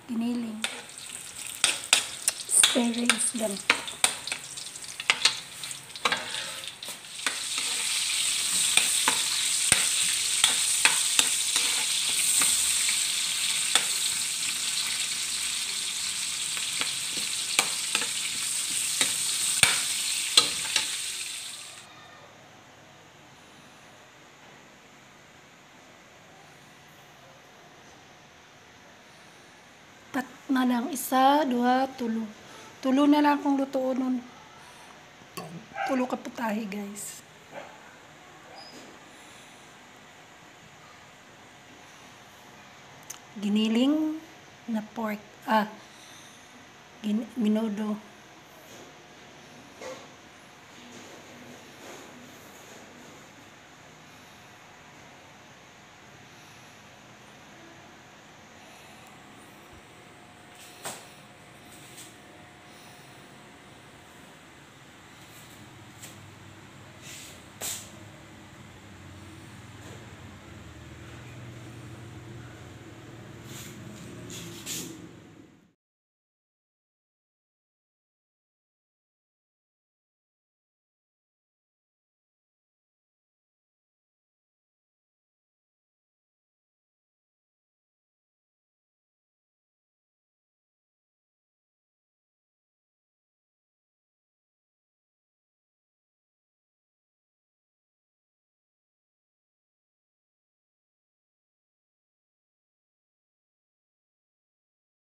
Giniling. Spare ribs lang. Tat na lang, isa, dua, tulo. Tulo na lang kung lutoon nun. Tulo ka putahe, guys. Giniling na pork. Minudo.